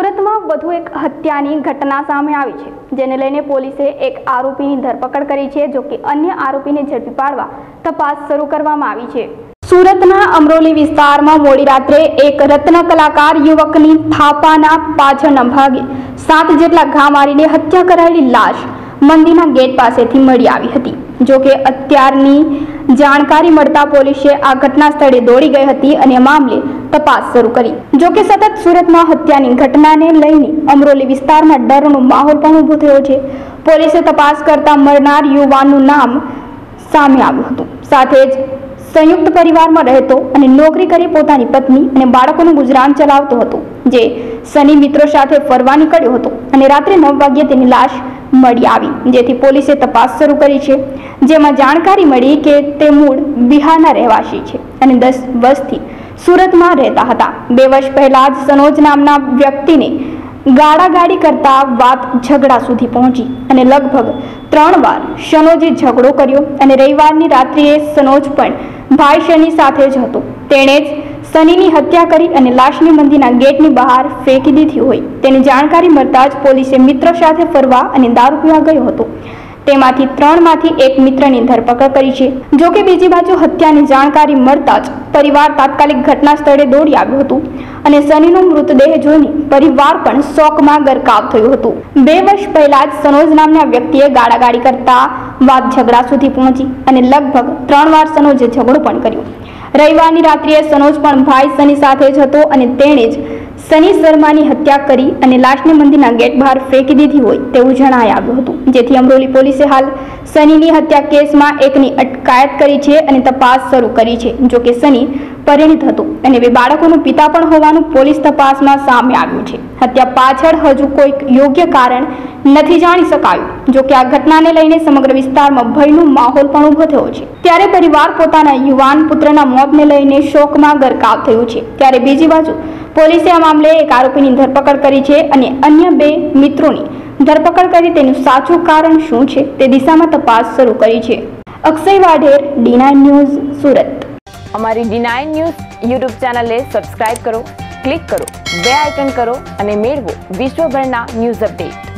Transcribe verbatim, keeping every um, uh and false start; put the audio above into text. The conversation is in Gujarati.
સુરતમાં વધુ એક હત્યાની ઘટના સામે આવી છે, જેને લઈને પોલીસે એક આરોપીની ધરપકડ કરી છે, જો કે અન્ય આરોપીને ઝડપી પાડવા તપાસ શરૂ કરવામાં આવી છે। સુરતના અમરોલી વિસ્તારમાં મોડી રાત્રે એક રત્ન કલાકાર યુવકની થાપાના પાછળના ભાગે સાત જેટલા ઘા મારીને હત્યા કરાયેલી લાશ મંદિરના ગેટ પાસેથી મળી આવી હતી। જો કે અત્યારની જાણકારી મળતા પોલીસે આ ઘટના સ્થળે દોડી ગઈ હતી અને આ મામલે તપાસ શરૂ કરી। જો કે સતત સુરતમાં હત્યાની ઘટનાને લઈને અમરોલી વિસ્તારમાં ડરનો માહોલ પણ ઊભો થયો છે। પોલીસે તપાસ કરતા મરનાર યુવાનનું નામ સામે આવ્યું હતું। સાથે જ સંયુક્ત પરિવારમાં રહેતો અને નોકરી કરી પોતાની પત્ની અને બાળકોનું ગુજરાન ચલાવતો હતો, જે શનિ મિત્રો સાથે ફરવા નીકળ્યો હતો અને રાત્રે નવ વાગ્યે તેની લાશ મળી આવી, જેથી પોલીસે તપાસ શરૂ કરી છે। જેમાં જાણકારી મળી કે તે મૂળ બિહારના રહેવાસી છે અને દસ વર્ષથી સુરતમાં રહેતા હતા। બે વર્ષ પહેલા જ સનોજ નામના વ્યક્તિને ગાળાગાળી કરતા વાત ઝઘડા સુધી પહોંચી અને લગભગ ત્રણ વાર સનોજે ઝઘડો કર્યો અને રવિવારની રાત્રિએ સનોજ પણ ભાઈ શનિ સાથે જ હતો। તેણે જ શનિની હત્યા કરી અને લાશને મંદિરના ગેટની બહાર ફેંકી દીધી હોય તેની જાણકારી મળતા જ પોલીસે મિત્ર સાથે ફરવા અને દારૂ પીવા ગયો હતો તેમાંથી ત્રણમાંથી એક મિત્રની ધરપકડ કરી છે। જો કે બીજી બાજુ હત્યાની જાણકારી મળતા જ પરિવાર તાત્કાલિક ઘટના સ્થળે દોડી આવ્યું હતું અને શનિનો મૃતદેહ જોઈને પરિવાર પણ શોકમાં ગરકાવ થયું હતું। બે વર્ષ પહેલા જ સનોજ નામના વ્યક્તિએ ગાળાગાળી કરતા વાત ઝઘડા સુધી પહોંચી અને લગભગ ત્રણ વાર સનોજે ઝઘડો પણ કર્યો। રવિવારની રાત્રિએ સનોજ પણ ભાઈ શનિ સાથે જ હતો અને તેણે જ શનિ શર્માની હત્યા કરી અને લાશને મંદિરના ગેટ બહાર ફેંકી દીધી હોય તેવું જણાઈ આવ્યું હતું, જેથી અમરોલી પોલીસે હાલ શનિની હત્યા કેસમાં એકની અટકાયત કરી છે અને તપાસ શરૂ કરી છે। જો કે શનિ પરિણીત હતો અને બે બાળકોનો પિતા પણ હોવાનું પોલીસ તપાસમાં સામે આવ્યું છે। હત્યા પાછળ હજુ કોઈ યોગ્ય કારણ નથી જાણી શકાયું। જો કે આ ઘટનાને લઈને સમગ્ર વિસ્તારમાં ભયનો માહોલ પણ ઊભો થયો છે, ત્યારે પરિવાર પોતાના યુવાન પુત્રના મોતને લઈને શોકમાં ગરકાવ થયું છે। ત્યારે બીજી બાજુ પોલીસે આ મામલે એક આરોપીની ધરપકડ કરી છે અને અન્ય બે મિત્રોની ધરપકડ કરી તેનું સાચું કારણ શું છે તે દિશામાં તપાસ શરૂ કરી છે। Akshay Vadher, D nine news, Surat. અમારી ડી નાઇન ન્યૂઝ યુટ્યુબ ચેનલને સબસ્ક્રાઇબ કરો, ક્લિક કરો, બે આઇકન કરો અને મેળવો વિશ્વભરના ન્યૂઝ અપડેટ।